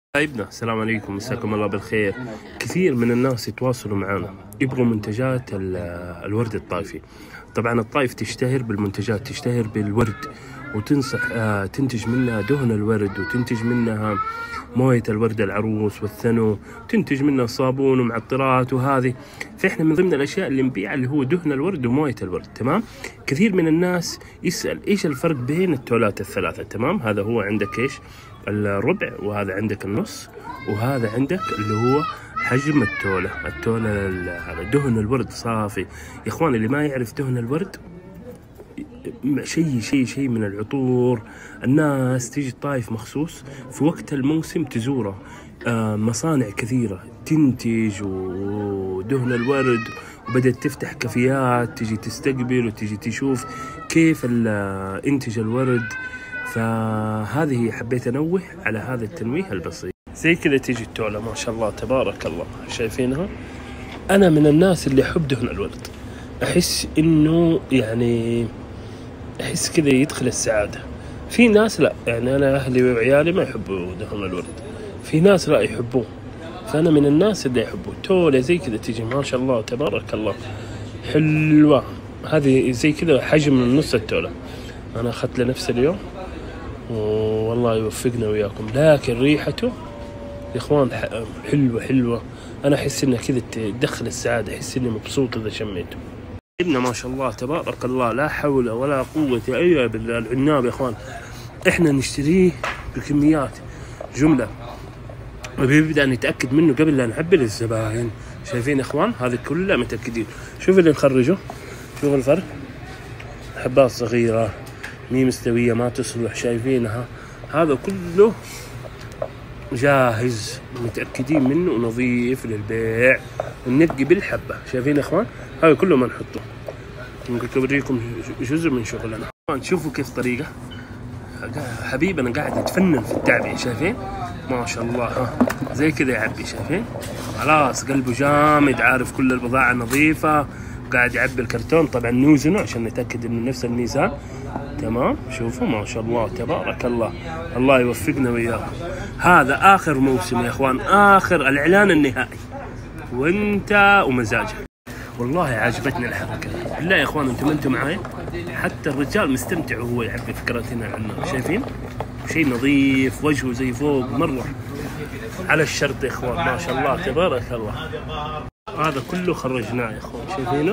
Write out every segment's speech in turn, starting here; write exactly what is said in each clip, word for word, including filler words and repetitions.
حبايبنا السلام عليكم، مساكم الله بالخير. كثير من الناس يتواصلوا معنا يبغوا منتجات الورد الطائفي. طبعا الطائف تشتهر بالمنتجات، تشتهر بالورد، وتنصح آه تنتج منها دهن الورد، وتنتج منها موية الورد العروس والثنو، تنتج منها صابون ومعطرات وهذه. فإحنا من ضمن الأشياء اللي نبيعها اللي هو دهن الورد وموية الورد. تمام. كثير من الناس يسأل إيش الفرق بين التولات الثلاثة. تمام. هذا هو عندك إيش الربع، وهذا عندك النص، وهذا عندك اللي هو حجم التولة. التولة هذا دهن الورد صافي يا إخوان. اللي ما يعرف دهن الورد شيء شيء شيء من العطور. الناس تيجي الطائف مخصوص في وقت الموسم تزوره. آه مصانع كثيرة تنتج ودهن الورد، وبدأت تفتح كافيات تيجي تستقبل وتيجي تشوف كيف انتج الورد. فهذه حبيت انوه على هذا التنويه البسيط. زي كذا تيجي التولة ما شاء الله تبارك الله، شايفينها؟ انا من الناس اللي احب دهن الورد، احس انه يعني احس كذا يدخل السعادة. في ناس لا، يعني انا اهلي وعيالي ما يحبوا دهن الورد، في ناس لا يحبوه، فانا من الناس اللي يحبوه. تولة زي كذا تيجي ما شاء الله تبارك الله حلوة. هذه زي كذا حجم من نص التولة. انا اخذت لنفسي اليوم والله يوفقنا وياكم، لكن ريحته يا اخوان حلوه حلوه. انا احس انها كذا تدخل السعاده، احس اني مبسوط اذا شميته. ابنا ما شاء الله تبارك الله، لا حول ولا قوه الا بالله. العناب يا اخوان احنا نشتريه بكميات جمله، وبيبدا نتاكد منه قبل لا نعبي للزباين. شايفين يا اخوان؟ هذه كلها متاكدين. شوف اللي نخرجه، شوف الفرق، حبات صغيره مي مستوية ما تصلح، شايفينها؟ هذا كله جاهز متأكدين منه ونظيف للبيع، وننقي بالحبة. شايفين يا اخوان؟ هذا كله ما نحطه. ممكن اوريكم جزء من شغلنا. شوفوا كيف طريقة حبيبنا قاعد يتفنن في التعبئة. شايفين؟ ما شاء الله. ها زي كذا يعبي. شايفين؟ خلاص قلبه جامد، عارف كل البضاعة نظيفة، قاعد يعبي الكرتون. طبعا نوزنه عشان نتأكد انه نفس الميزان. تمام. شوفوا ما شاء الله تبارك الله، الله يوفقنا وياكم. هذا اخر موسم يا اخوان، اخر الاعلان النهائي، وانت ومزاجك. والله عجبتني الحركه بالله يا اخوان. انتم انتم معايا، حتى الرجال مستمتع وهو يعبي فكرتنا عنه. شايفين؟ شيء نظيف، وجهه زي فوق مره على الشرط يا اخوان. ما شاء الله تبارك الله. هذا كله خرجناه يا اخوان، شايفينه؟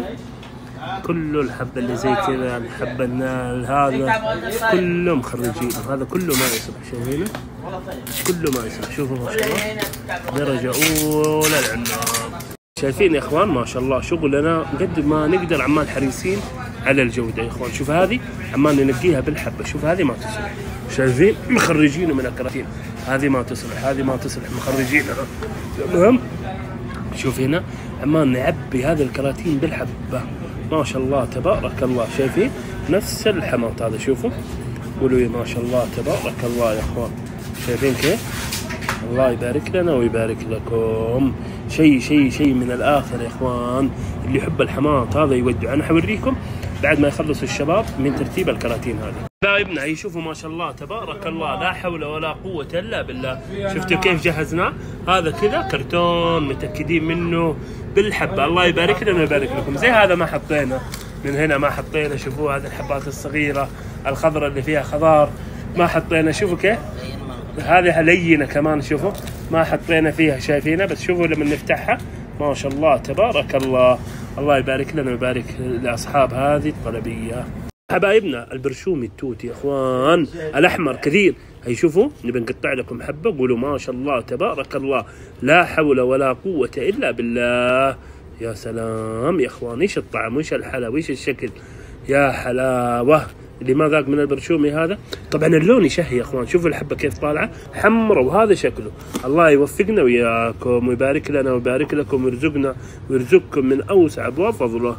كله الحبة اللي زي كذا، الحبة النال، هذا كله مخرجين. هذا كله ما يصلح. شايفينه؟ كله ما يصلح. شوفوا ما شاء الله درجة أولى العناب. شايفين يا إخوان؟ ما شاء الله شغلنا قد ما نقدر، عمال حريصين على الجودة يا إخوان. شوف هذه عمال ننقيها بالحبة، شوف هذه ما تصلح. شايفين؟ مخرجينه من الكراتين، هذه ما تصلح، هذه ما تصلح، مخرجينها. تمام. شوف هنا عمال نعبي هذه الكراتين بالحبة ما شاء الله تبارك الله. شايفين؟ نفس الحماط هذا. شوفوا قولوا ما شاء الله تبارك الله يا اخوان. شايفين كيف؟ الله يبارك لنا ويبارك لكم. شيء شيء شيء من الاخر يا اخوان. اللي يحب الحماط هذا يودع. انا حوريكم بعد ما يخلص الشباب من ترتيب الكراتين هذه. حبايبنا يشوفوا ما شاء الله تبارك الله، لا حول ولا قوة الا بالله. شفتوا كيف جهزناه؟ هذا كذا كرتون متأكدين منه بالحبة. الله يبارك لنا ويبارك لكم. زي هذا ما حطينا من هنا، ما حطينا. شوفوا هذه الحبات الصغيرة الخضراء اللي فيها خضار ما حطينا. شوفوا كيف هذه لينة كمان، شوفوا ما حطينا فيها. شايفينها؟ بس شوفوا لما نفتحها ما شاء الله تبارك الله. الله يبارك لنا ويبارك لأصحاب هذه الطلبية. حبايبنا البرشومي التوتي يا اخوان الاحمر كثير. هي شوفوا نبي نقطع لكم حبه، قولوا ما شاء الله تبارك الله، لا حول ولا قوه الا بالله. يا سلام يا اخوان، ايش الطعم وايش الحلاوه وايش الشكل، يا حلاوه. اللي ما ذاق من البرشومي هذا طبعا اللون يشهي يا اخوان. شوفوا الحبه كيف طالعه حمرا، وهذا شكله. الله يوفقنا وياكم ويبارك لنا ويبارك لكم ويرزقنا ويرزقكم من اوسع ابواب فضله.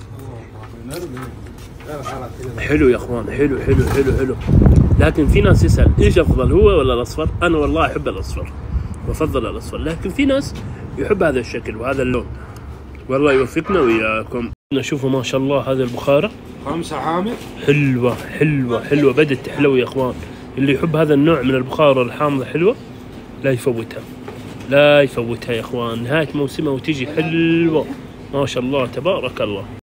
حلو يا اخوان، حلو حلو حلو حلو. لكن في ناس يسأل ايش افضل، هو ولا الاصفر؟ انا والله احب الاصفر وافضل الاصفر، لكن في ناس يحب هذا الشكل وهذا اللون. والله يوفقنا وياكم. نشوفوا ما شاء الله هذه البخارة خمسة حامض حلوة حلوة حلوة، بدت تحلو يا اخوان. اللي يحب هذا النوع من البخارة الحامضة حلوة لا يفوتها لا يفوتها يا اخوان، نهاية موسمها وتجي حلوة ما شاء الله تبارك الله.